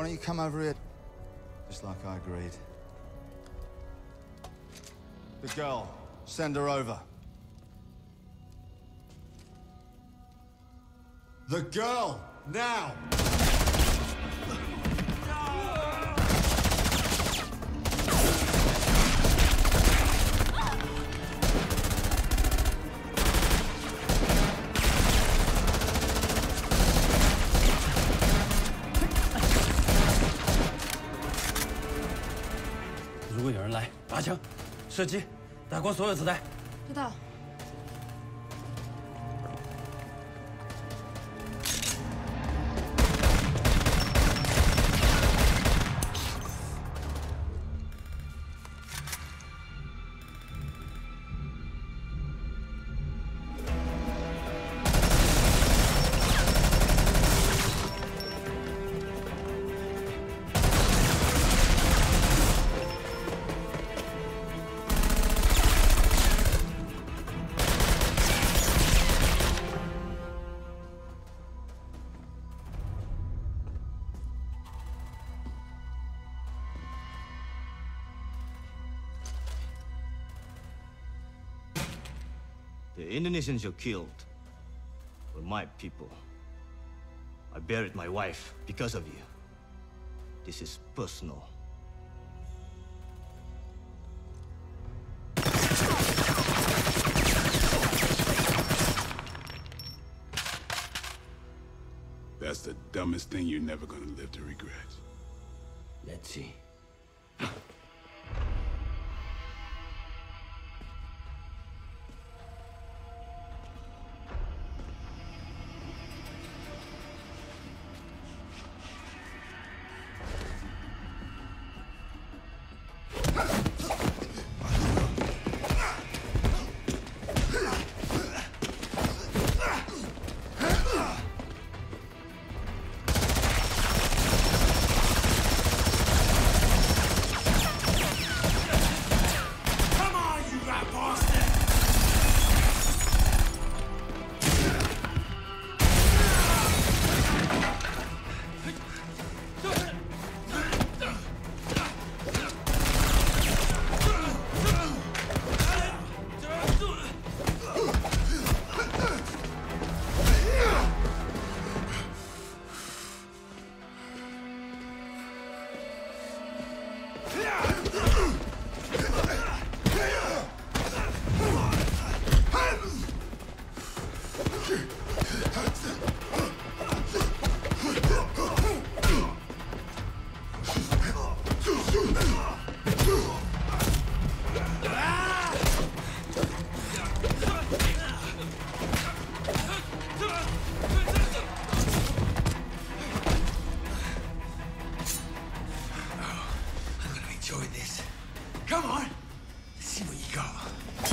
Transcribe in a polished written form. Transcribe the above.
don't you come over here? Just like I agreed. The girl, send her over. The girl, now! 如果有人来，拔枪，射击，打光所有子弹。 知道。 The Indonesians you killed were my people. I buried my wife because of you. This is personal. That's the dumbest thing you're never gonna live to regret. Let's see. Enjoy this. Come on. Let's see what you got.